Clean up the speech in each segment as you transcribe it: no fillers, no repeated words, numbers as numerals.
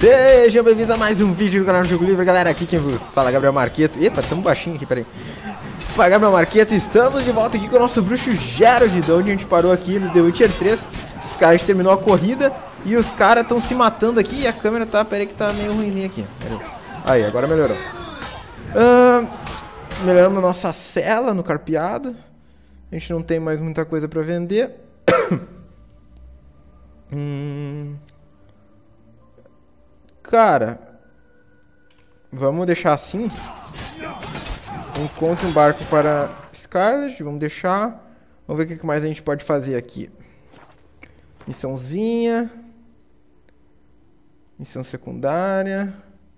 Sejam bem-vindos a mais um vídeo do canal do Jogo Livre, galera. Aqui quem vos fala, Gabriel Marqueto. Epa, tamo baixinho aqui, peraí. Fala, Gabriel Marqueto, estamos de volta aqui com o nosso bruxo Gerald, de onde a gente parou aqui no The Witcher 3. Os caras, a gente terminou a corrida e os caras estão se matando aqui e a câmera tá, peraí que tá meio ruimzinha aqui. Peraí. Aí, agora melhorou. Melhoramos a nossa cela no carpeado. A gente não tem mais muita coisa pra vender. Cara, vamos deixar assim. Encontre um barco para Scarlet. Vamos deixar. Vamos ver o que mais a gente pode fazer aqui. Missãozinha. Missão secundária.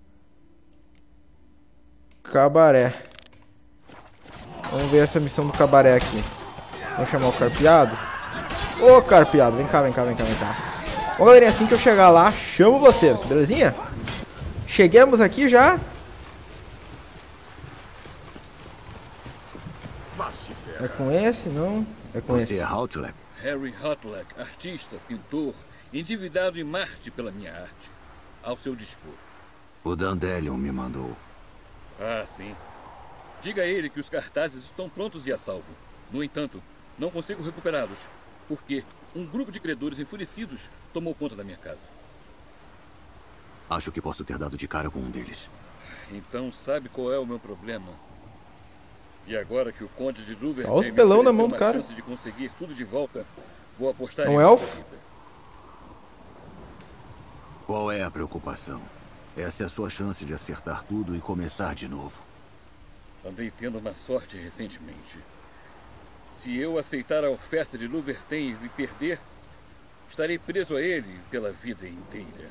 Cabaré. Vamos ver essa missão do cabaré aqui. Vamos chamar o carpeado. Ô carpeado, vem cá, vem cá, vem cá, vem cá. Bom, galerinha, assim que eu chegar lá, chamo vocês, belezinha? Chegamos aqui já. É com esse, não? É com esse. Você é Hautlek? Harry Hautlek, artista, pintor, endividado em Marte pela minha arte. Ao seu dispor. O Dandelion me mandou. Ah, sim. Diga a ele que os cartazes estão prontos e a salvo. No entanto, não consigo recuperá-los, porque um grupo de credores enfurecidos tomou conta da minha casa. Acho que posso ter dado de cara com um deles. Então sabe qual é o meu problema? E agora que o Conde de Ruverdale Olha os pelão na mão do uma cara. chance de conseguir tudo de volta, vou apostar É um em elfo? outra vida. Qual é a preocupação? Essa é a sua chance de acertar tudo e começar de novo. Andei tendo má sorte recentemente. Se eu aceitar a oferta de Luverten e perder, estarei preso a ele pela vida inteira.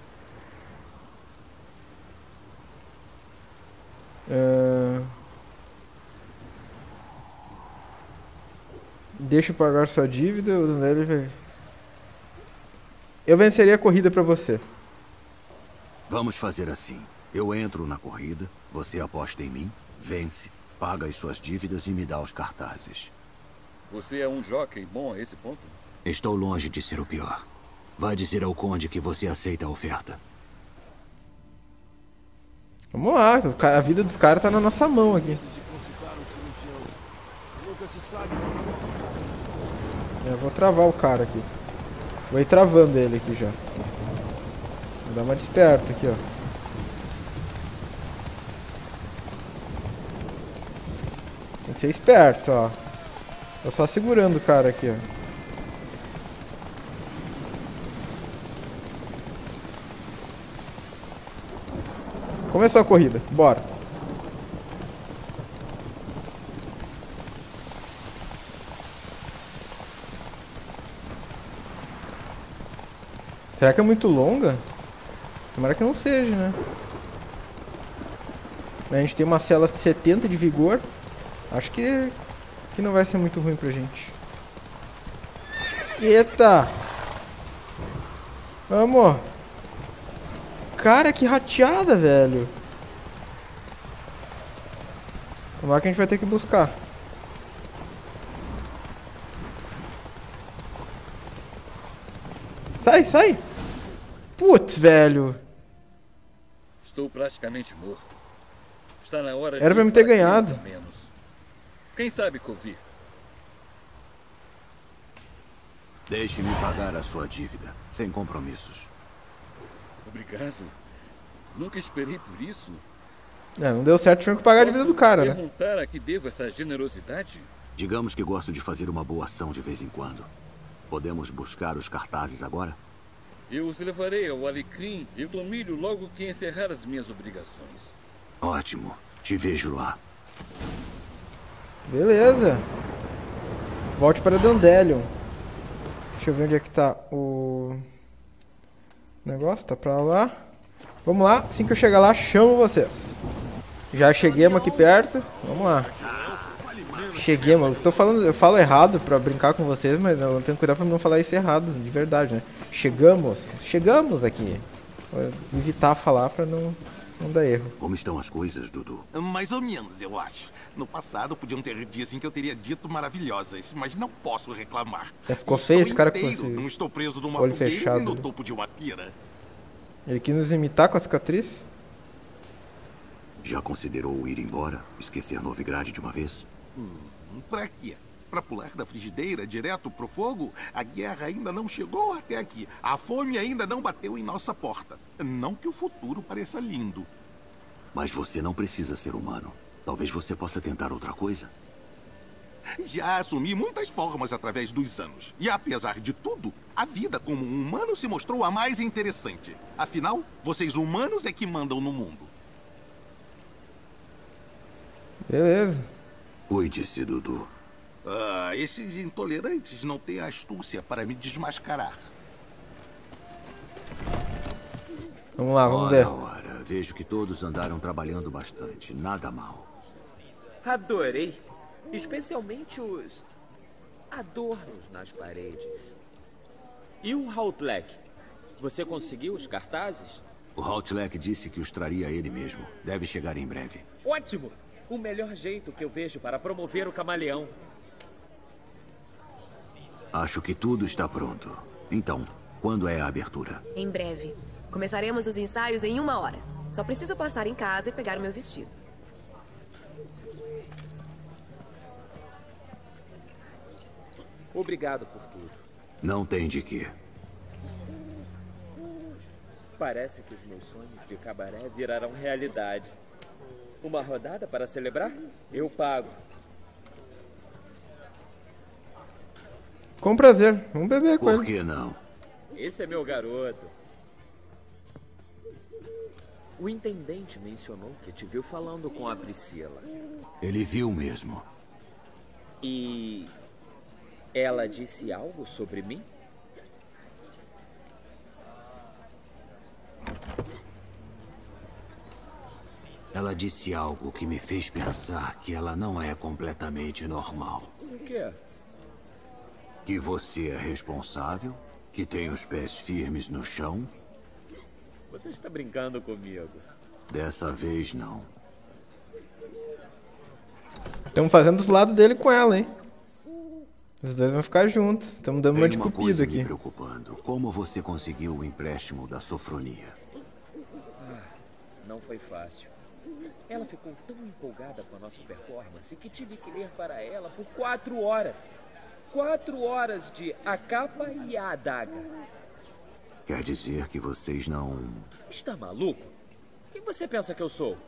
Deixa eu pagar sua dívida. Eu venceria a corrida pra você. Vamos fazer assim. Eu entro na corrida, você aposta em mim, vence, paga as suas dívidas e me dá os cartazes. Você é um jockey bom a esse ponto? Estou longe de ser o pior. Vai dizer ao Conde que você aceita a oferta. Vamos lá, a vida dos caras tá na nossa mão aqui. Eu vou travar o cara aqui. Vou ir travando ele aqui já. Vou dar uma desperta aqui, ó. Tem que ser esperto, ó. Tô só segurando o cara aqui, ó. Começou a corrida, bora. Será que é muito longa? Tomara que não seja, né? A gente tem uma cela 70 de vigor. Acho que não vai ser muito ruim pra gente. Eita! Vamos! Cara, que rateada, velho! Tomara que a gente vai ter que buscar. Sai, sai! Putz, velho! Estou praticamente morto. Está na hora Era pra me ter ganhado. Menos. Quem sabe Covir? Deixe-me pagar a sua dívida, sem compromissos. Obrigado. Nunca esperei por isso. Não deu certo, tinha que pagar a dívida do cara, né? Perguntar a que devo essa generosidade? Digamos que gosto de fazer uma boa ação de vez em quando. Podemos buscar os cartazes agora? Eu os levarei ao Alecrim e Tomilho logo que encerrar as minhas obrigações. Ótimo. Te vejo lá. Beleza. Volte para Dandelion. Deixa eu ver onde é que tá o negócio. Tá pra lá. Vamos lá. Assim que eu chegar lá, chamo vocês. Já cheguemos aqui perto. Vamos lá. Cheguemos. Eu falo errado pra brincar com vocês, mas eu tenho que cuidar pra não falar isso errado, de verdade, né? Chegamos aqui. Vou evitar falar pra não dar erro. Como estão as coisas, Dudu? Mais ou menos, eu acho. No passado podiam ter dias em que eu teria dito maravilhosas, mas não posso reclamar. Já ficou feio esse cara com inteiro, esse não estou preso numa olho fogueira fechado, nem no né? topo de uma pira. Ele quis nos imitar com a cicatriz? Já considerou ir embora? Esquecer Novigrad de uma vez? Pra quê? Pra pular da frigideira direto pro fogo? A guerra ainda não chegou até aqui. A fome ainda não bateu em nossa porta. Não que o futuro pareça lindo. Mas você não precisa ser humano. Talvez você possa tentar outra coisa. Já assumi muitas formas através dos anos. E apesar de tudo, a vida como um humano se mostrou a mais interessante. Afinal, vocês humanos é que mandam no mundo. Beleza. Cuide-se, Dudu. Esses intolerantes não têm astúcia para me desmascarar. Vamos lá, vamos ver. Ora, vejo que todos andaram trabalhando bastante. Nada mal. Adorei. Especialmente os adornos nas paredes. E o Hautlek? Você conseguiu os cartazes? O Hautlek disse que os traria ele mesmo. Deve chegar em breve. Ótimo! O melhor jeito que eu vejo para promover o camaleão. Acho que tudo está pronto. Então, quando é a abertura? Em breve. Começaremos os ensaios em 1 hora. Só preciso passar em casa e pegar meu vestido. Obrigado por tudo. Não tem de quê. Parece que os meus sonhos de cabaré virarão realidade. Uma rodada para celebrar? Eu pago. Com prazer. Vamos beber com Por ele. que não? Esse é meu garoto. O intendente mencionou que te viu falando com a Priscila. Ele viu mesmo. E ela disse algo sobre mim? Ela disse algo que me fez pensar que ela não é completamente normal. O quê? Que você é responsável, que tem os pés firmes no chão. Você está brincando comigo. Dessa vez, não. Estamos fazendo os lados dele com ela, hein? Os dois vão ficar juntos. Estamos dando uma de Tem uma cupido coisa me aqui. preocupando. Como você conseguiu o empréstimo da Sofronia? Não foi fácil. Ela ficou tão empolgada com a nossa performance que tive que ler para ela por 4 horas. 4 horas de A Capa e a Adaga. Quer dizer que vocês não... Está maluco? Quem você pensa que eu sou?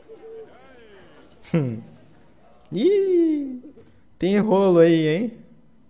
Ih! Tem rolo aí, hein?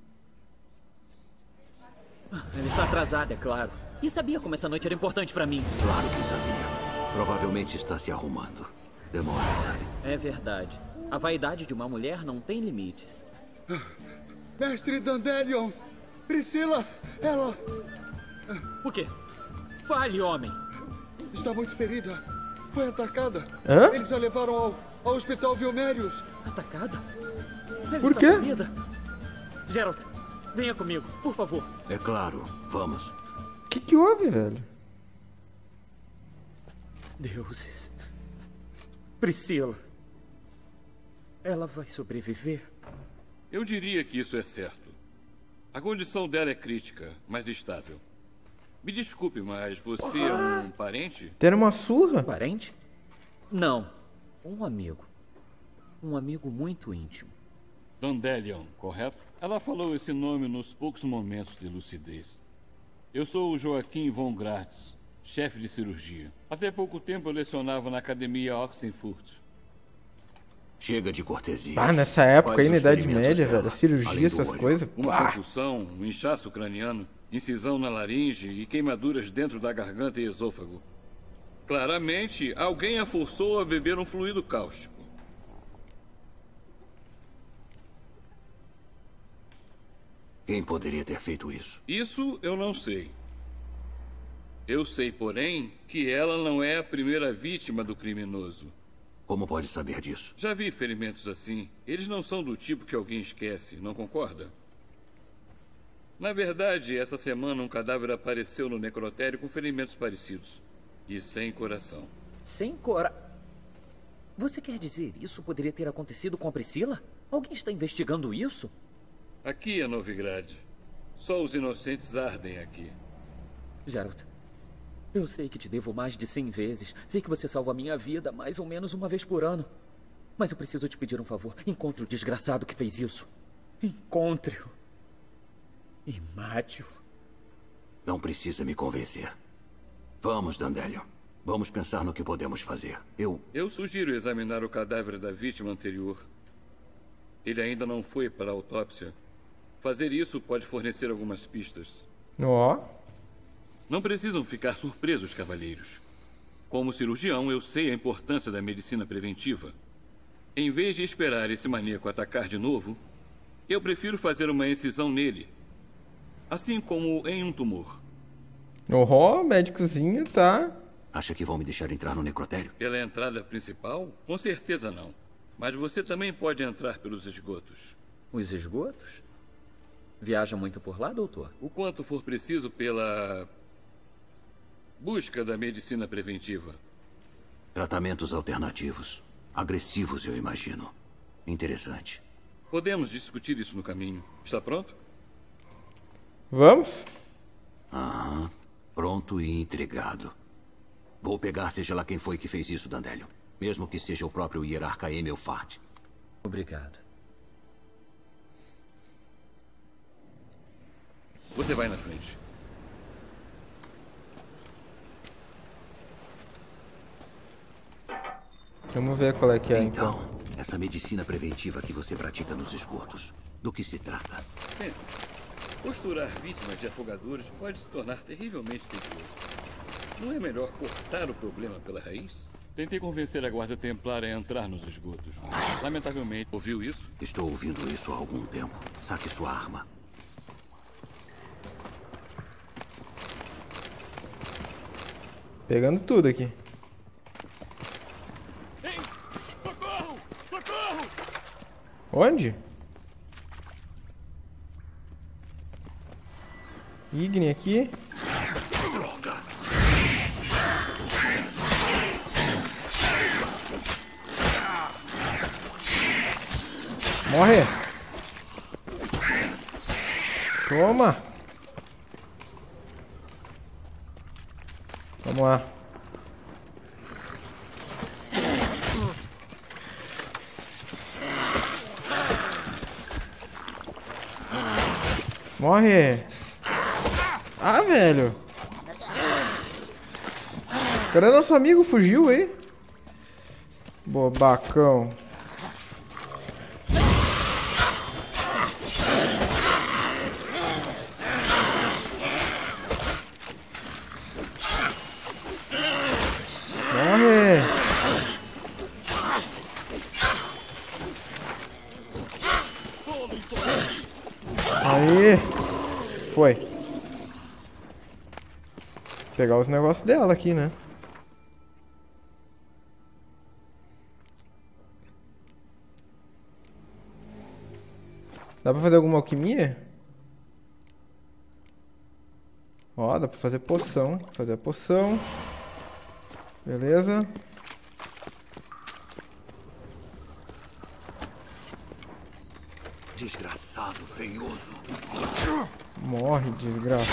Ela está atrasada, é claro. E sabia como essa noite era importante para mim. Claro que sabia. Provavelmente está se arrumando. Demora, sabe? É verdade. A vaidade de uma mulher não tem limites. Mestre Dandelion! Priscila, ela O quê? Fale, homem. está muito ferida. Foi atacada. Hã? Eles a levaram ao Hospital Vilmérios. Atacada? Ela Por está quê? ferida. Geralt, venha comigo, por favor. É claro. Vamos. O que houve, velho? Deuses. Priscila. Ela vai sobreviver? Eu diria que isso é certo. A condição dela é crítica, mas estável. Me desculpe, mas você é um parente? Deram uma surra? Parente? Não. Um amigo. Um amigo muito íntimo. Dandelion, correto? Ela falou esse nome nos poucos momentos de lucidez. Eu sou o Joaquim von Gratz, chefe de cirurgia. Até pouco tempo eu lecionava na Academia Oxenfurt. Chega de cortesia. Ah, nessa época Quais aí, na os Idade ferimentos Média, dela, velho, cirurgia, além do essas olho? coisas. Uma Pá. concussão, um inchaço craniano, incisão na laringe e queimaduras dentro da garganta e esôfago. Claramente, alguém a forçou a beber um fluido cáustico. Quem poderia ter feito isso? Isso eu não sei. Eu sei, porém, que ela não é a primeira vítima do criminoso. Como pode saber disso? Já vi ferimentos assim. Eles não são do tipo que alguém esquece, não concorda? Na verdade, essa semana um cadáver apareceu no necrotério com ferimentos parecidos. E sem coração. Sem Você quer dizer isso poderia ter acontecido com a Priscila? Alguém está investigando isso? Aqui é Novigrad. Só os inocentes ardem aqui. Geralt, Eu sei que te devo mais de 100 vezes. Sei que você salva a minha vida mais ou menos uma vez por ano. Mas eu preciso te pedir um favor. Encontre o desgraçado que fez isso. Encontre-o. E mate-o. Não precisa me convencer. Vamos, Dandelion. Vamos pensar no que podemos fazer. Eu sugiro examinar o cadáver da vítima anterior. Ele ainda não foi para a autópsia. Fazer isso pode fornecer algumas pistas. Ó. Não precisam ficar surpresos, cavalheiros. Como cirurgião, eu sei a importância da medicina preventiva. Em vez de esperar esse maníaco atacar de novo, eu prefiro fazer uma incisão nele. Assim como em um tumor. Ó, médicozinho, tá? Acha que vão me deixar entrar no necrotério? Pela entrada principal? Com certeza não. Mas você também pode entrar pelos esgotos. Os esgotos? Viaja muito por lá, doutor? O quanto for preciso pela busca da medicina preventiva. Tratamentos alternativos. Agressivos, eu imagino. Interessante. Podemos discutir isso no caminho. Está pronto? Vamos? Aham. Pronto e intrigado. Vou pegar seja lá quem foi que fez isso, Dandelion. Mesmo que seja o próprio hierarca Emelfart. Obrigado. Você vai na frente. Vamos ver qual é que é, então. Então, essa medicina preventiva que você pratica nos esgotos. Do que se trata? Pense. Costurar vítimas de afogadores pode se tornar terrivelmente tedioso. Não é melhor cortar o problema pela raiz? Tentei convencer a guarda templar a entrar nos esgotos. Lamentavelmente, ouviu isso? Estou ouvindo isso há algum tempo. Saque sua arma. Pegando tudo aqui. Ei! Socorro! Socorro! Onde? Igne aqui. Droga! Morre! Toma! Vamos lá. Morre! Ah, velho! Cadê nosso amigo? Fugiu aí? Bobacão. Morre! Aí! Foi. Pegar os negócios dela aqui, né? Dá pra fazer alguma alquimia? Ó, dá pra fazer poção. Fazer a poção. Beleza. Desgraçado, feioso. Morre, desgraça.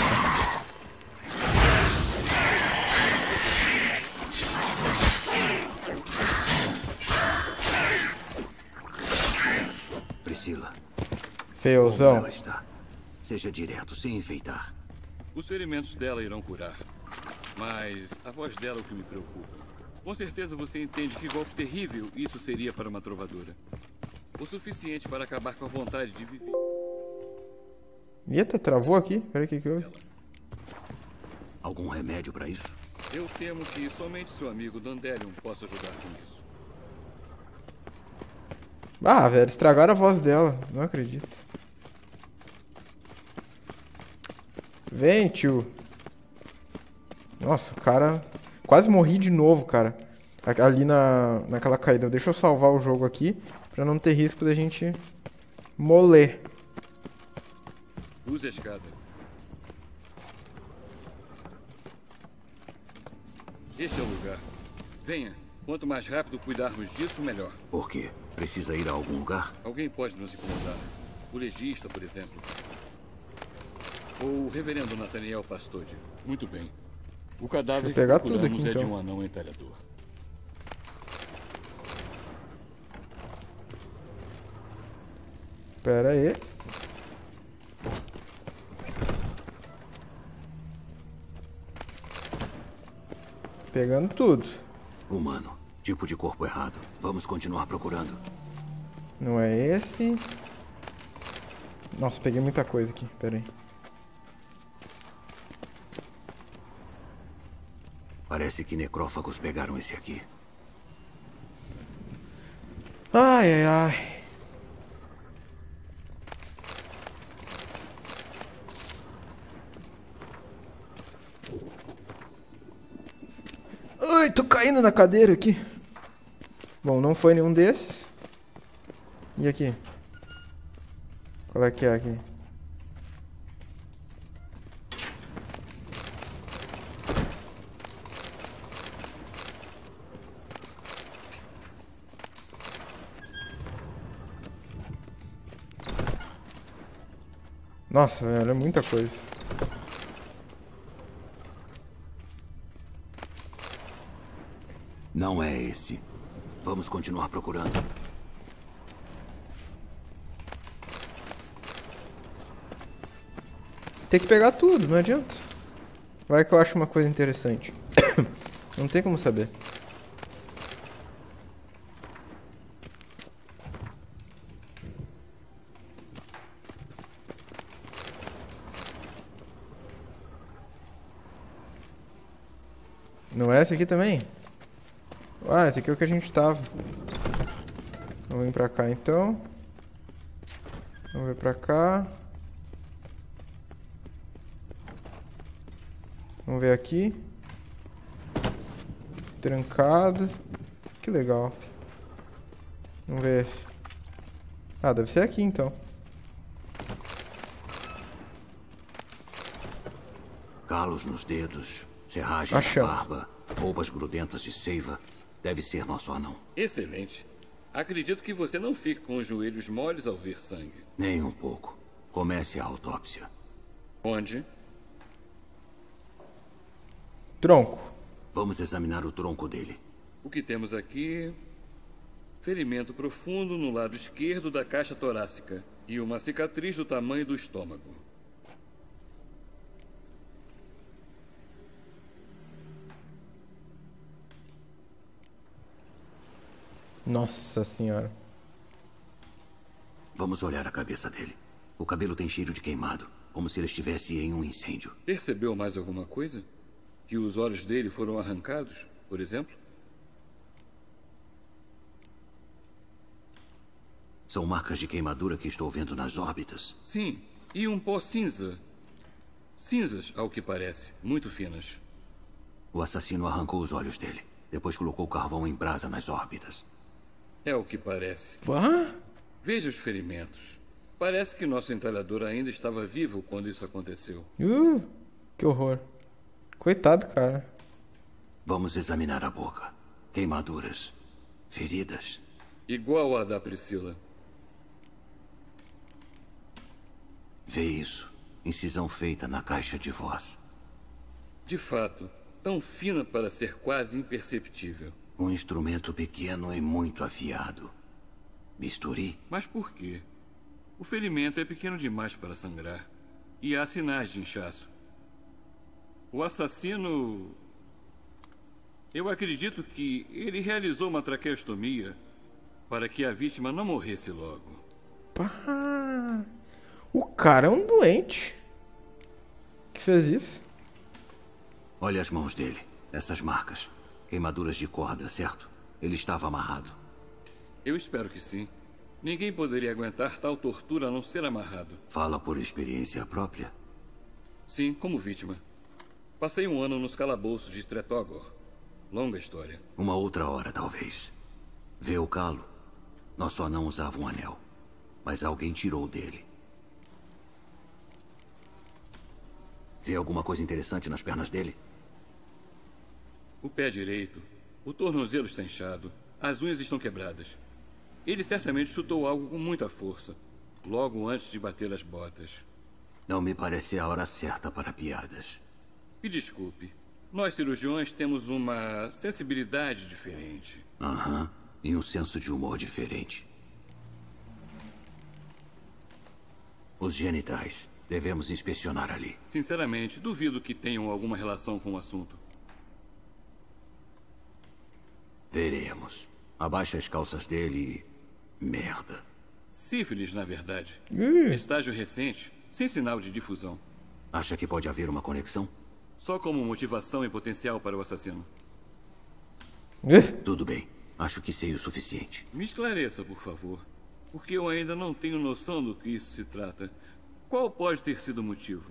Priscila. Feuzão. Como ela está? Seja direto, sem enfeitar. Os ferimentos dela irão curar. Mas a voz dela é o que me preocupa. Com certeza você entende que golpe terrível isso seria para uma trovadora. O suficiente para acabar com a vontade de viver. Eita, travou aqui? Peraí, o que houve? Algum remédio para isso? Eu temo que somente seu amigo Dandelion possa ajudar com isso. Ah, velho, estragaram a voz dela. Não acredito. Vem, tio. Nossa, o cara... Quase morri de novo, cara. Ali naquela caída. Deixa eu salvar o jogo aqui. Pra não ter risco da gente moler. Use a escada. Este é o lugar. Venha. Quanto mais rápido cuidarmos disso, melhor. Por quê? Precisa ir a algum lugar? Alguém pode nos incomodar. O legista, por exemplo. Ou o reverendo Nathaniel Pastode. Muito bem. O cadáver Deixa eu pegar que tudo procuramos aqui, é de então. um anão entalhador. Pera aí. Pegando tudo. Humano. Tipo de corpo errado. Vamos continuar procurando. Não é esse. Nossa, peguei muita coisa aqui. Pera aí. Parece que necrófagos pegaram esse aqui. Ai, ai, ai. Ai, tô caindo na cadeira aqui. Bom, não foi nenhum desses. E aqui? Qual é que é aqui? Nossa, velho, é muita coisa. Não é esse. Vamos continuar procurando. Tem que pegar tudo, não adianta. Vai que eu acho uma coisa interessante. Não tem como saber. Não é esse aqui também? Ah, esse aqui é o que a gente tava. Vamos vir pra cá então. Vamos vir pra cá. Vamos ver aqui. Trancado. Que legal. Vamos ver esse. Ah, deve ser aqui então. Calos nos dedos, serragem Achamos. na barba, roupas grudentas de seiva. Deve ser nosso anão. Excelente. Acredito que você não fique com os joelhos moles ao ver sangue. Nem um pouco. Comece a autópsia. Onde? Tronco. Vamos examinar o tronco dele. O que temos aqui? Ferimento profundo no lado esquerdo da caixa torácica e uma cicatriz do tamanho do estômago. Nossa senhora. Vamos olhar a cabeça dele. O cabelo tem cheiro de queimado, como se ele estivesse em um incêndio. Percebeu mais alguma coisa? Que os olhos dele foram arrancados, por exemplo? São marcas de queimadura que estou vendo nas órbitas. Sim, e um pó cinza. Cinzas, ao que parece, muito finas. O assassino arrancou os olhos dele. Depois colocou carvão em brasa nas órbitas. É o que parece. Vá? Veja os ferimentos. Parece que nosso entalhador ainda estava vivo quando isso aconteceu. Que horror. Coitado, cara. Vamos examinar a boca. Queimaduras. Feridas. Igual a da Priscila. Vê isso. Incisão feita na caixa de voz. De fato, tão fina para ser quase imperceptível. Um instrumento pequeno e muito afiado. Bisturi? Mas por quê? O ferimento é pequeno demais para sangrar. E há sinais de inchaço. O assassino... Eu acredito que ele realizou uma traqueostomia para que a vítima não morresse logo. Pá. O cara é um doente. Que fez isso? Olha as mãos dele. Essas marcas. Queimaduras de corda, certo? Ele estava amarrado. Eu espero que sim. Ninguém poderia aguentar tal tortura a não ser amarrado. Fala por experiência própria? Sim, como vítima. Passei um ano nos calabouços de Tretogor. Longa história. Uma outra hora, talvez. Vê o calo? Nosso anão usava um anel. Mas alguém tirou dele. Vê alguma coisa interessante nas pernas dele? O pé direito. O tornozelo está inchado. As unhas estão quebradas. Ele certamente chutou algo com muita força. Logo antes de bater as botas. Não me parece a hora certa para piadas. Me desculpe. Nós cirurgiões temos uma sensibilidade diferente. Aham. E um senso de humor diferente. Os genitais. Devemos inspecionar ali. Sinceramente, duvido que tenham alguma relação com o assunto. Veremos. Abaixa as calças dele e... merda. Sífilis, na verdade. Estágio recente, sem sinal de difusão. Acha que pode haver uma conexão? Só como motivação e potencial para o assassino. Tudo bem. Acho que sei o suficiente. Me esclareça, por favor. Porque eu ainda não tenho noção do que isso se trata. Qual pode ter sido o motivo?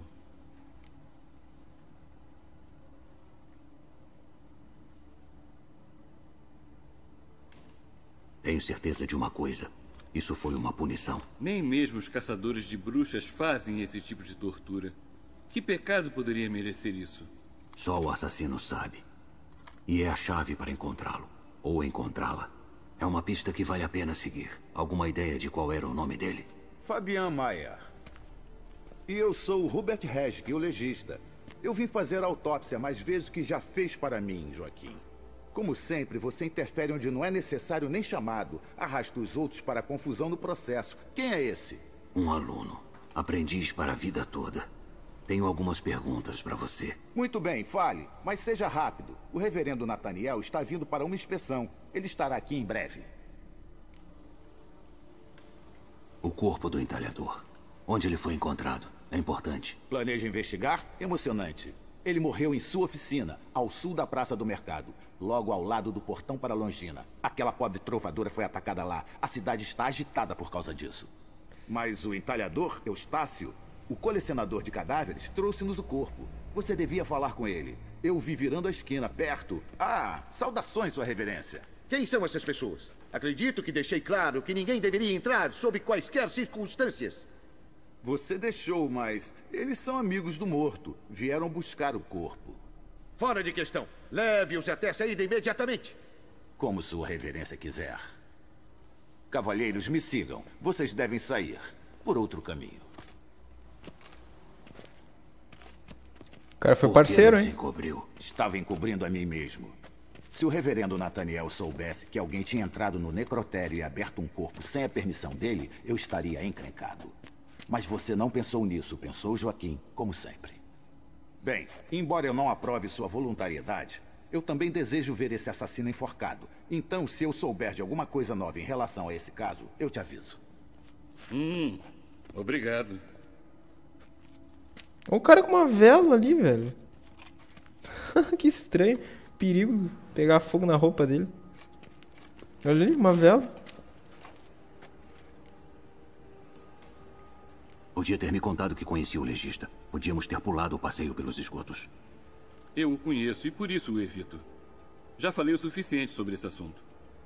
Tenho certeza de uma coisa. Isso foi uma punição. Nem mesmo os caçadores de bruxas fazem esse tipo de tortura. Que pecado poderia merecer isso? Só o assassino sabe. E é a chave para encontrá-lo. Ou encontrá-la. É uma pista que vale a pena seguir. Alguma ideia de qual era o nome dele? Fabian Mayer. E eu sou o Hubert Reschke, o legista. Eu vim fazer a autópsia, mas vejo que já fez para mim, Joaquim. Como sempre, você interfere onde não é necessário nem chamado. Arrasta os outros para a confusão no processo. Quem é esse? Um aluno. Aprendiz para a vida toda. Tenho algumas perguntas para você. Muito bem, fale, mas seja rápido. O reverendo Nathaniel está vindo para uma inspeção. Ele estará aqui em breve. O corpo do entalhador. Onde ele foi encontrado? É importante. Planeja investigar? Emocionante. Ele morreu em sua oficina, ao sul da Praça do Mercado, logo ao lado do portão para Longina. Aquela pobre trovadora foi atacada lá. A cidade está agitada por causa disso. Mas o entalhador, Eustácio, o colecionador de cadáveres, trouxe-nos o corpo. Você devia falar com ele. Eu o vi virando a esquina, perto. Ah, saudações, Sua Reverência. Quem são essas pessoas? Acredito que deixei claro que ninguém deveria entrar sob quaisquer circunstâncias. Você deixou, mas eles são amigos do morto. Vieram buscar o corpo. Fora de questão. Leve-os até a saída imediatamente. Como Sua Reverência quiser. Cavalheiros, me sigam. Vocês devem sair por outro caminho. O cara foi parceiro, hein? Estava encobrindo a mim mesmo. Se o reverendo Nathaniel soubesse que alguém tinha entrado no necrotério e aberto um corpo sem a permissão dele, eu estaria encrencado. Mas você não pensou nisso, pensou, Joaquim, como sempre. Bem, embora eu não aprove sua voluntariedade, eu também desejo ver esse assassino enforcado. Então, se eu souber de alguma coisa nova em relação a esse caso, eu te aviso. Obrigado. O cara com uma vela ali, velho. Que estranho. Perigo pegar fogo na roupa dele. Olha ali, uma vela. Podia ter me contado que conhecia o legista. Podíamos ter pulado o passeio pelos esgotos. Eu o conheço e por isso o evito. Já falei o suficiente sobre esse assunto.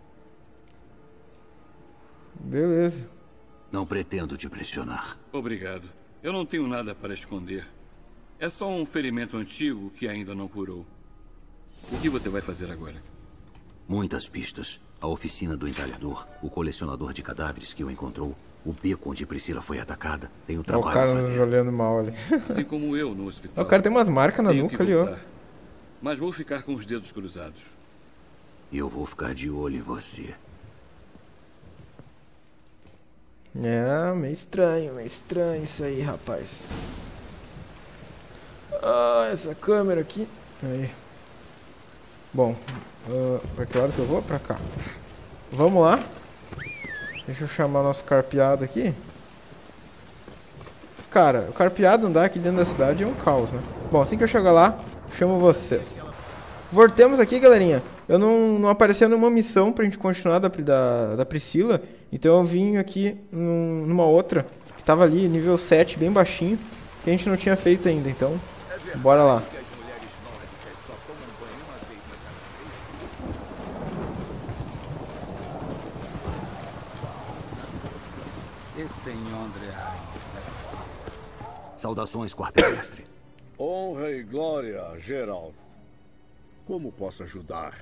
Beleza. Não pretendo te pressionar. Obrigado. Eu não tenho nada para esconder. É só um ferimento antigo que ainda não curou. O que você vai fazer agora? Muitas pistas. A oficina do entalhador, o colecionador de cadáveres que o encontrou, o beco onde Priscila foi atacada. Tenho trabalho o cara a fazer. olhando mal ali. Assim como eu no hospital. O cara tem umas marcas na nuca ali, ó. Mas vou ficar com os dedos cruzados. E eu vou ficar de olho em você. É, meio estranho isso aí, rapaz. Ah, essa câmera aqui. Aí. Bom, pra que lado que eu vou? Pra cá. Vamos lá. Deixa eu chamar nosso carpeado aqui. Cara, o carpeado andar aqui dentro da cidade é um caos, né? Bom, assim que eu chegar lá, chamo vocês. Voltemos aqui, galerinha. Eu não apareceu nenhuma missão pra gente continuar da Priscila. Então eu vim aqui numa outra que tava ali, nível 7, bem baixinho, que a gente não tinha feito ainda. Então, bora lá. Saudações, quartel-mestre. Honra e glória, Geralt. Como posso ajudar?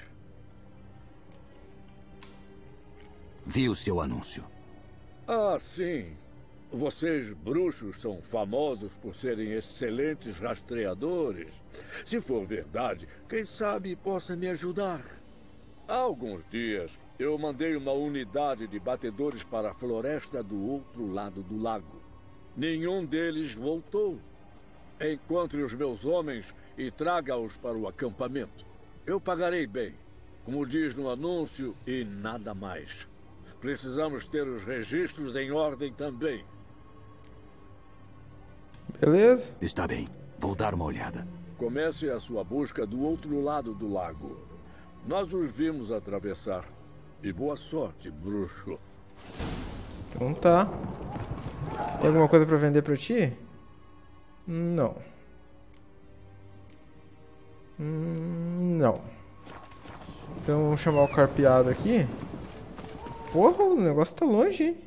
Vi o seu anúncio. Ah, sim. Vocês, bruxos, são famosos por serem excelentes rastreadores. Se for verdade, quem sabe possa me ajudar. Há alguns dias, eu mandei uma unidade de batedores para a floresta do outro lado do lago. Nenhum deles voltou. Encontre os meus homens e traga-os para o acampamento. Eu pagarei bem, como diz no anúncio, e nada mais. Precisamos ter os registros em ordem também. Beleza. Está bem. Vou dar uma olhada. Comece a sua busca do outro lado do lago. Nós os vimos atravessar. E boa sorte, bruxo. Então tá. Tem alguma coisa pra vender pra ti? Não. Não. Então vamos chamar o carpeado aqui. Porra, o negócio tá longe, hein?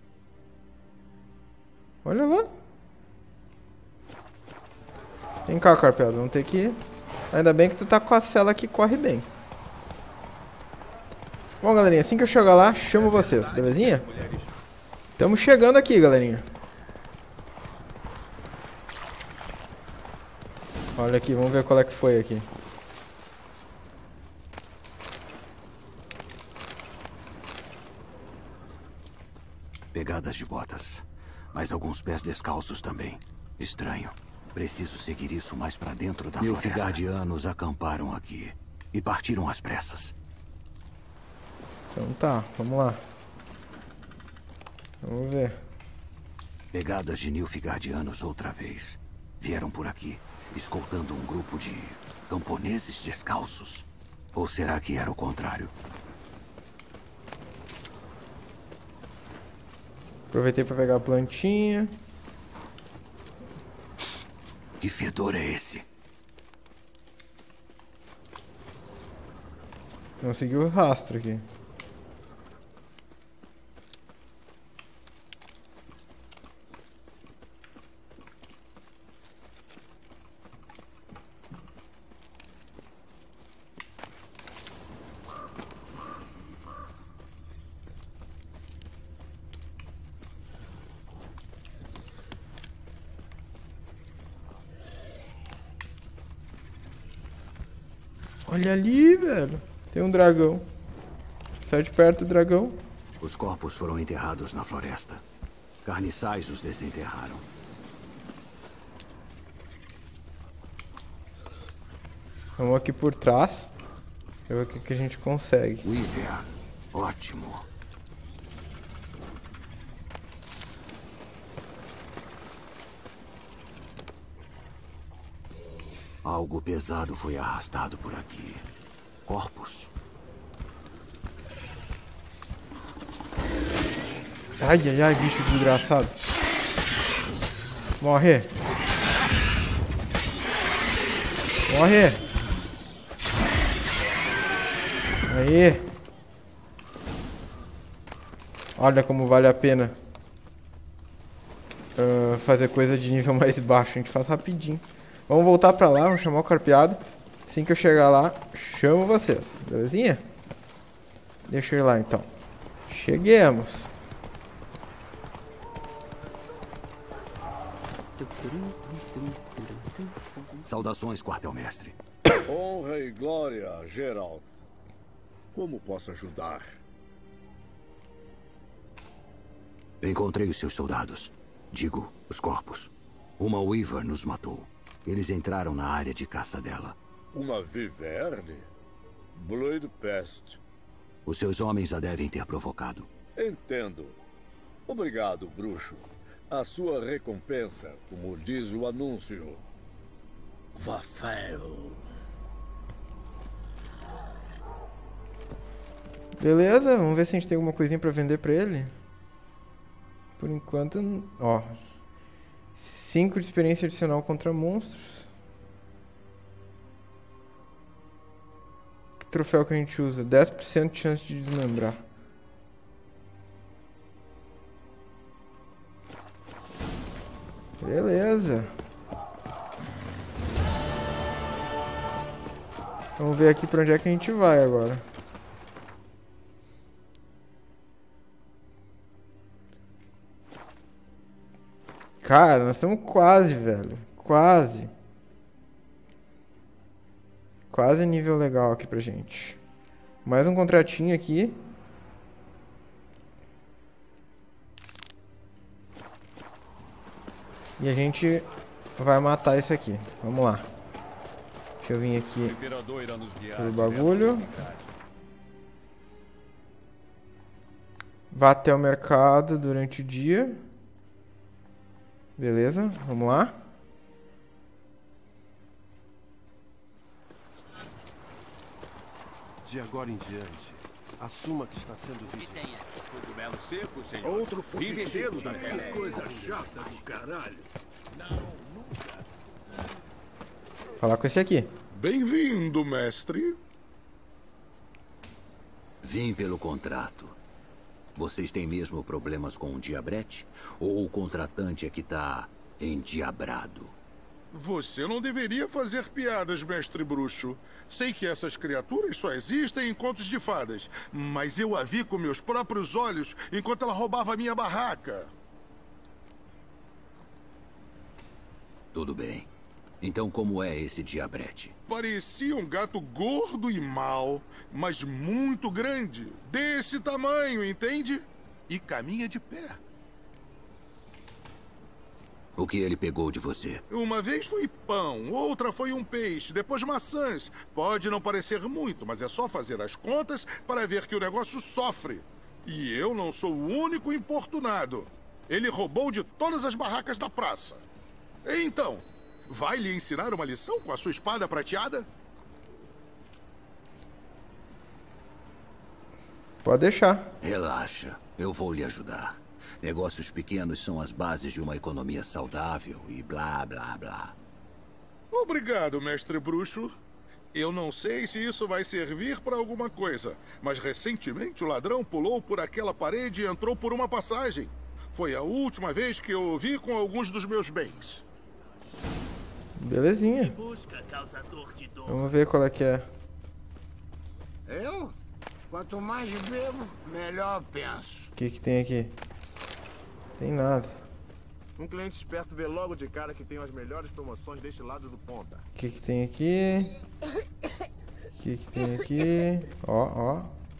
Olha lá. Vem cá, carpeado. Vamos ter que ir. Ainda bem que tu tá com a cela que corre bem. Bom, galerinha, assim que eu chegar lá, chamo vocês, belezinha? Estamos chegando aqui, galerinha. Olha aqui, vamos ver qual é que foi aqui. Pegadas de botas. Mas alguns pés descalços também. Estranho. Preciso seguir isso mais pra dentro da floresta. Nilfgaardianos acamparam aqui. E partiram às pressas. Então tá, vamos lá. Vamos ver. Pegadas de Nilfgaardianos outra vez. Vieram por aqui, escoltando um grupo de camponeses descalços. Ou será que era o contrário? Aproveitei pra pegar a plantinha. Que fedor é esse? Não seguiu o rastro aqui. Olha ali, velho. Tem um dragão. Sai de perto do dragão. Os corpos foram enterrados na floresta. Carniçais os desenterraram. Vamos aqui por trás. Deixa eu ver o que a gente consegue. Weaver. Ótimo. Algo pesado foi arrastado por aqui. Corpos. Ai, ai, ai, bicho desgraçado. Morre. Morre. Aí. Olha como vale a pena fazer coisa de nível mais baixo. A gente faz rapidinho. Vamos voltar pra lá, vamos chamar o carpeado. Assim que eu chegar lá, chamo vocês. Belezinha? Deixa eu ir lá então. Cheguemos. Saudações, quartel-mestre. Honra e glória, Geralt. Como posso ajudar? Encontrei os seus soldados. Digo, os corpos. Uma Weaver nos matou. Eles entraram na área de caça dela. Uma Viverne? Bloodpest. Os seus homens a devem ter provocado. Entendo. Obrigado, bruxo. A sua recompensa, como diz o anúncio. Vafel. Beleza, vamos ver se a gente tem alguma coisinha pra vender pra ele. Por enquanto, ó. 5 de experiência adicional contra monstros. Que troféu que a gente usa? 10% de chance de desmembrar. Beleza. Vamos ver aqui pra onde é que a gente vai agora. Cara, nós estamos quase, velho. Quase. Quase nível legal aqui pra gente. Mais um contratinho aqui. E a gente vai matar esse aqui. Vamos lá. Deixa eu vir aqui pelo bagulho. Vá até o mercado durante o dia. Beleza, vamos lá. De agora em diante, assuma que está sendo vigiado. Cogumelo seco, senhor. Outro fugido da Que coisa chata do caralho. Não, nunca. Falar com esse aqui. Bem-vindo, mestre. Vim pelo contrato. Vocês têm mesmo problemas com o diabrete? Ou o contratante é que tá endiabrado? Você não deveria fazer piadas, mestre bruxo. Sei que essas criaturas só existem em contos de fadas, mas eu a vi com meus próprios olhos enquanto ela roubava a minha barraca. Tudo bem. Então como é esse diabrete? Parecia um gato gordo e mau, mas muito grande. Desse tamanho, entende? E caminha de pé. O que ele pegou de você? Uma vez foi pão, outra foi um peixe, depois maçãs. Pode não parecer muito, mas é só fazer as contas para ver que o negócio sofre. E eu não sou o único importunado. Ele roubou de todas as barracas da praça. Então, vai lhe ensinar uma lição com a sua espada prateada? Pode deixar. Relaxa, eu vou lhe ajudar. Negócios pequenos são as bases de uma economia saudável e blá, blá, blá. Obrigado, mestre bruxo. Eu não sei se isso vai servir para alguma coisa, mas recentemente o ladrão pulou por aquela parede e entrou por uma passagem. Foi a última vez que eu o vi com alguns dos meus bens. Belezinha. Vamos ver qual é que é. Eu? Quanto mais bebo, melhor penso. O que que tem aqui? Tem nada. Um cliente esperto vê logo de cara que tem as melhores promoções deste lado do ponta. O que que tem aqui? O que que tem aqui? Ó, ó.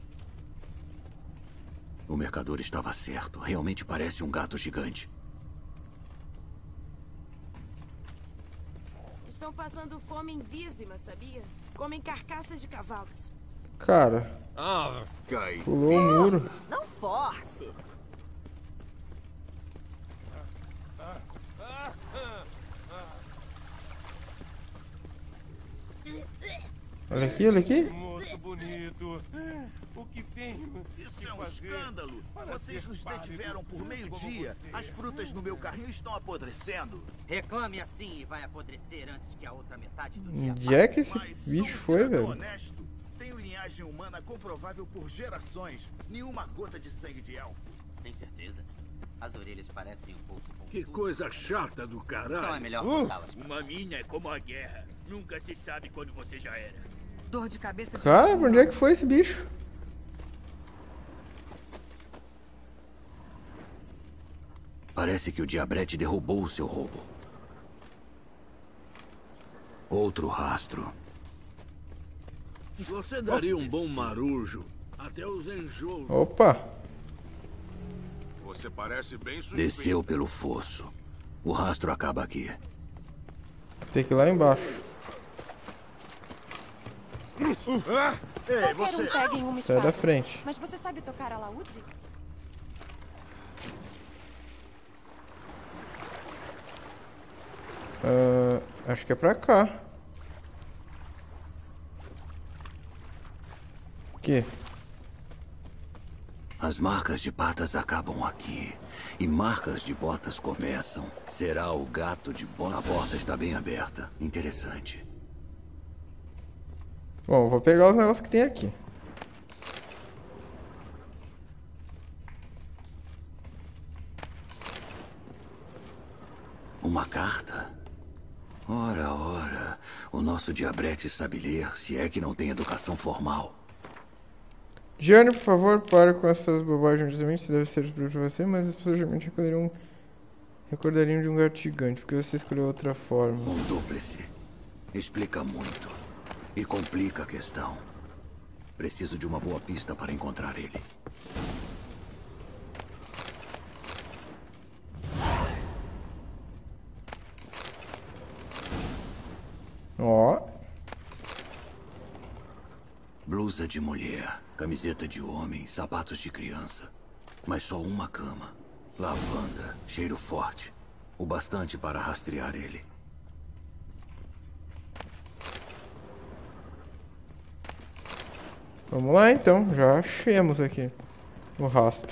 O mercador estava certo. Realmente parece um gato gigante. Estão passando fome em Vízima, sabia? Comem carcaças de cavalos. Cara. Cai. Pulou o muro. Não force. Olha aqui, olha aqui. Moço bonito. O que tem? Isso é um escândalo. Vocês nos detiveram por meio-dia. As frutas no meu carrinho estão apodrecendo. Reclame assim e vai apodrecer antes que a outra metade do dia. Onde é que esse bicho foi, velho? Honesto. Tenho linhagem humana comprovável por gerações. Nenhuma gota de sangue de elfo. Tem certeza? As orelhas parecem um pouco... Que coisa chata do caralho. Então é melhor botá-las. Uma mina é como a guerra. Nunca se sabe quando você já era. Dor de cabeça... Cara, onde é que foi esse bicho? Parece que o diabrete derrubou o seu roubo. Outro rastro. Você daria um bom marujo. Até os enjoos. Opa! Você parece bem suspeito. Desceu pelo fosso. O rastro acaba aqui. Tem que ir lá embaixo. Ei, você... Sai da frente. Mas você sabe tocar alaúde? Acho que é pra cá. O quê? As marcas de patas acabam aqui. E marcas de botas começam. Será o gato de bota. A porta está bem aberta. Interessante. Bom, vou pegar os negócios que tem aqui. Uma carta? Ora, ora. O nosso diabrete sabe ler, se é que não tem educação formal. Gianni, por favor, pare com essas bobagens. Isso deve ser para você, mas as pessoas geralmente Recordaria de um gato gigante, porque você escolheu outra forma. Um dúplice. Explica muito. E complica a questão. Preciso de uma boa pista para encontrar ele. Ó. Blusa de mulher, camiseta de homem, sapatos de criança. Mas só uma cama. Lavanda, cheiro forte. O bastante para rastrear ele. Vamos lá então, já achamos aqui o rastro.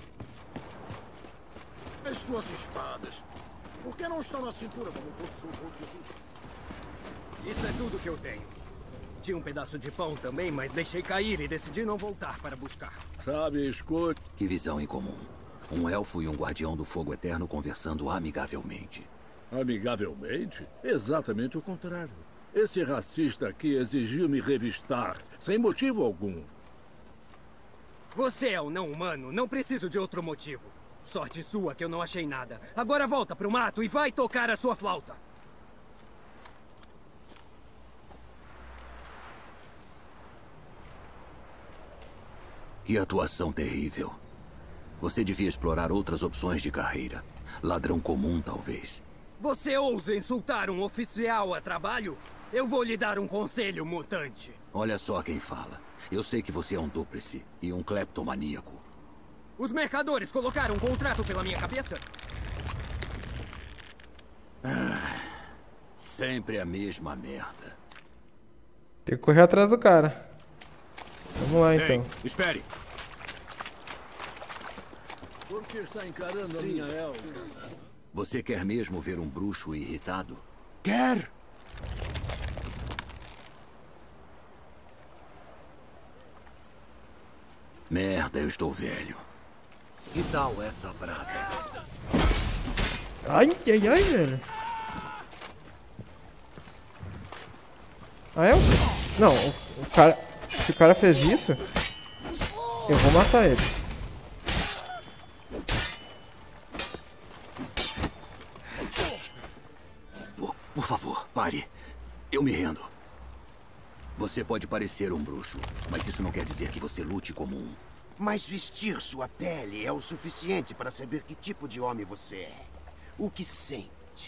As suas espadas. Por que não estão na cintura como todos os outros? Isso é tudo que eu tenho. Tinha um pedaço de pão também, mas deixei cair e decidi não voltar para buscar. Sabe, escute. Que visão incomum. Um elfo e um guardião do fogo eterno conversando amigavelmente. Amigavelmente? Exatamente o contrário. Esse racista aqui exigiu me revistar, sem motivo algum. Você é um não-humano, não preciso de outro motivo. Sorte sua que eu não achei nada. Agora volta pro mato e vai tocar a sua flauta. Que atuação terrível. Você devia explorar outras opções de carreira. Ladrão comum, talvez. Você ousa insultar um oficial a trabalho? Eu vou lhe dar um conselho, mutante. Olha só quem fala. Eu sei que você é um dúplice e um cleptomaníaco. Os mercadores colocaram um contrato pela minha cabeça? Sempre a mesma merda. Tem que correr atrás do cara. Vamos lá então. Ei, espere. Por que está encarando a minha elfa? Você quer mesmo ver um bruxo irritado? Quer? Merda, eu estou velho. Que tal essa prata? Ai, ai, ai, velho. Ah, é? Não, o cara... Se o cara fez isso, eu vou matar ele. Por favor, pare. Eu me rendo. Você pode parecer um bruxo, mas isso não quer dizer que você lute como um. Mas vestir sua pele é o suficiente para saber que tipo de homem você é. O que sente.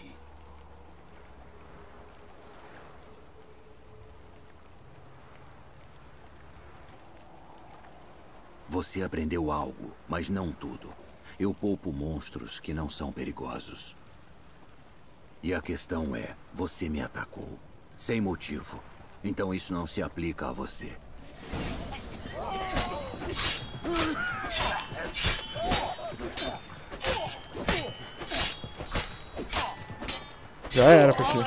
Você aprendeu algo, mas não tudo. Eu poupo monstros que não são perigosos. E a questão é, você me atacou. Sem motivo. Então isso não se aplica a você. Já era, porque...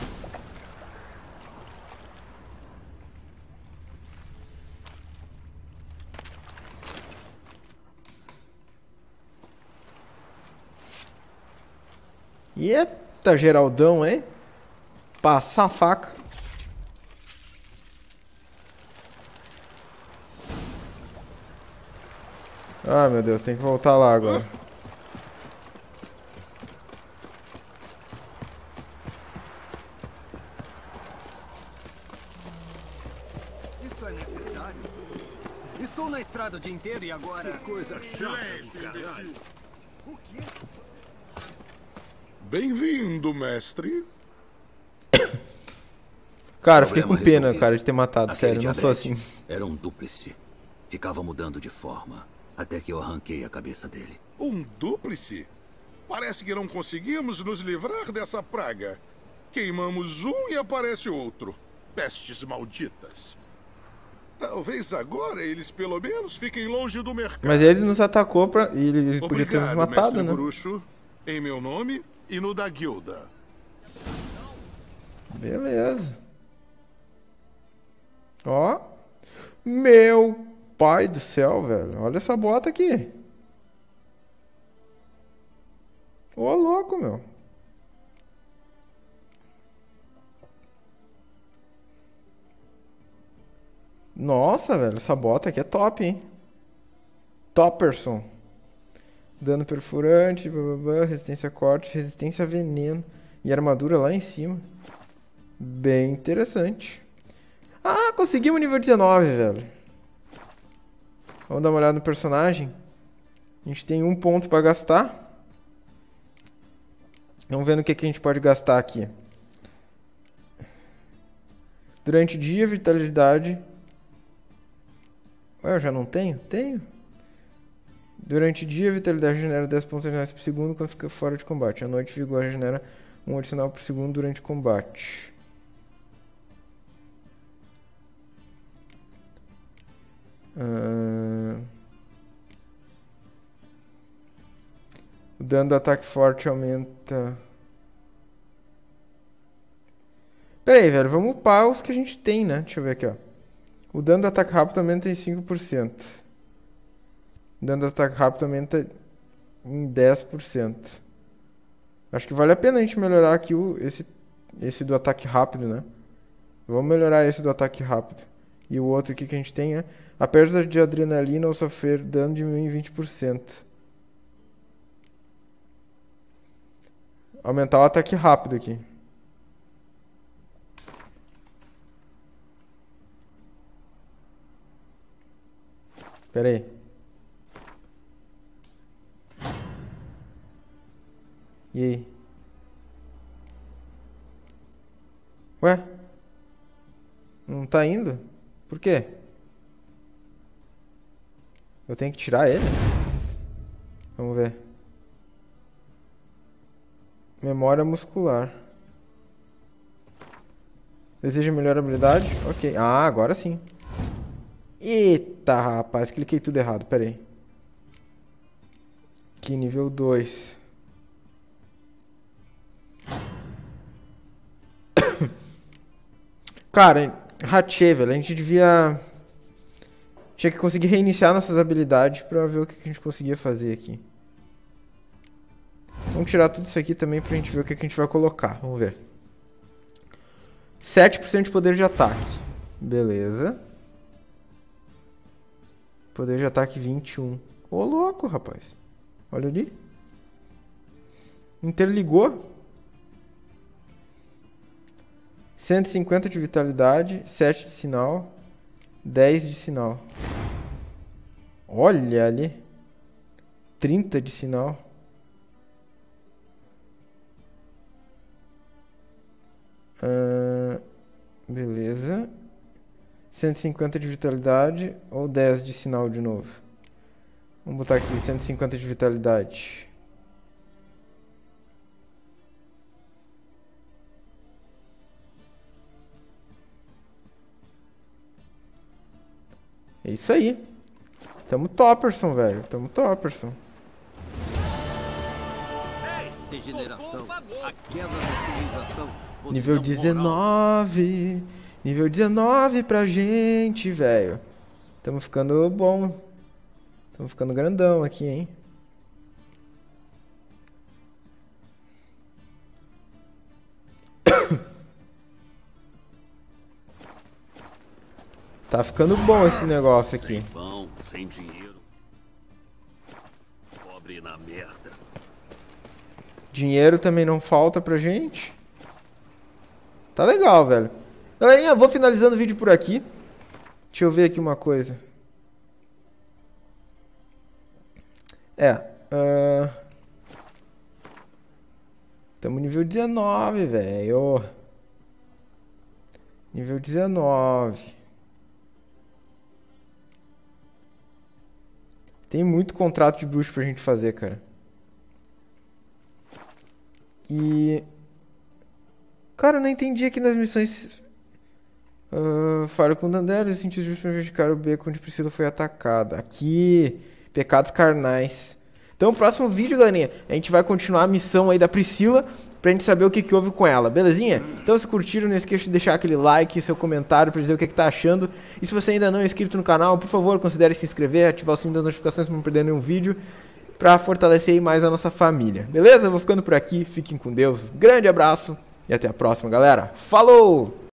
Eita, Geraldão, hein? Passar a faca. Ai, meu Deus, tem que voltar lá agora. Isto é necessário? Estou na estrada o dia inteiro e agora... Que coisa chata do caralho. O quê? Bem-vindo, mestre. Cara, fiquei com pena, cara, de ter matado. Aquele Sério, não sou assim. Era um dúplice. Ficava mudando de forma, até que eu arranquei a cabeça dele. Um dúplice? Parece que não conseguimos nos livrar dessa praga. Queimamos um e aparece outro. Pestes malditas. Talvez agora eles pelo menos fiquem longe do mercado. Mas ele nos atacou pra... e ele podia ter nos matado, mestre né? bruxo, em meu nome e no da guilda. Beleza. Ó. Meu pai do céu, velho. Olha essa bota aqui. Ô, louco, meu. Nossa, velho. Essa bota aqui é top, hein? Topperson. Dano perfurante, blá, resistência a corte, resistência a veneno. E armadura lá em cima. Bem interessante. Ah, conseguimos nível 19, velho. Vamos dar uma olhada no personagem. A gente tem 1 ponto pra gastar. Vamos ver no que a gente pode gastar aqui. Durante o dia, vitalidade. Ué, eu já não tenho? Tenho. Durante o dia, a vitalidade genera 10 pontos adicionais por segundo quando fica fora de combate. À noite, vigor genera 1 adicional por segundo durante o combate. O dano do ataque forte aumenta. Pera aí, velho. Vamos upar os que a gente tem, né? Deixa eu ver aqui, ó. O dano do ataque rápido aumenta em 5%. O dano do ataque rápido aumenta em 10%. Acho que vale a pena a gente melhorar aqui esse do ataque rápido, né? Vamos melhorar esse do ataque rápido. E o outro aqui que a gente tem é... A perda de adrenalina ao sofrer dano diminui em 20%. Aumentar o ataque rápido aqui. Pera aí. E aí? Ué? Não tá indo? Por quê? Eu tenho que tirar ele? Vamos ver. Memória muscular. Deseja melhor habilidade? Ok. Ah, agora sim. Eita, rapaz. Cliquei tudo errado. Pera aí. Aqui, nível 2. Cara, ratei, velho. A gente devia... Tinha que conseguir reiniciar nossas habilidades pra ver o que a gente conseguia fazer aqui. Vamos tirar tudo isso aqui também pra gente ver o que a gente vai colocar. Vamos ver. 7% de poder de ataque. Beleza. Poder de ataque 21. Ô, louco, rapaz. Olha ali. Interligou. 150 de vitalidade. 7 de sinal. 10 de sinal. Olha ali. 30 de sinal. Beleza. 150 de vitalidade ou 10 de sinal de novo. Vamos botar aqui 150 de vitalidade. É isso aí. Tamo topperson, velho. Tamo topperson. Degeneração. A queda da civilização. Nível 19. Nível 19 pra gente, velho. Tamo ficando bom. Tamo ficando grandão aqui, hein. Tá ficando bom esse negócio aqui. Sem pão, sem dinheiro. Pobre na merda. Dinheiro também não falta pra gente. Tá legal, velho. Galerinha, vou finalizando o vídeo por aqui. Deixa eu ver aqui uma coisa. Tamo nível 19, velho. Nível 19. Tem muito contrato de bruxo pra gente fazer, cara. E... Cara, eu não entendi aqui nas missões... Fala com o Dandelion, os cientistas prejudicaram o beco onde Priscila foi atacada. Aqui, pecados carnais. Então, no próximo vídeo, galerinha, a gente vai continuar a missão aí da Priscila pra gente saber o que houve com ela, belezinha? Então, se curtiram, não esqueça de deixar aquele like, seu comentário pra dizer o que tá achando. E se você ainda não é inscrito no canal, por favor, considere se inscrever, ativar o sininho das notificações pra não perder nenhum vídeo, pra fortalecer aí mais a nossa família, beleza? Eu vou ficando por aqui, fiquem com Deus, grande abraço e até a próxima, galera. Falou!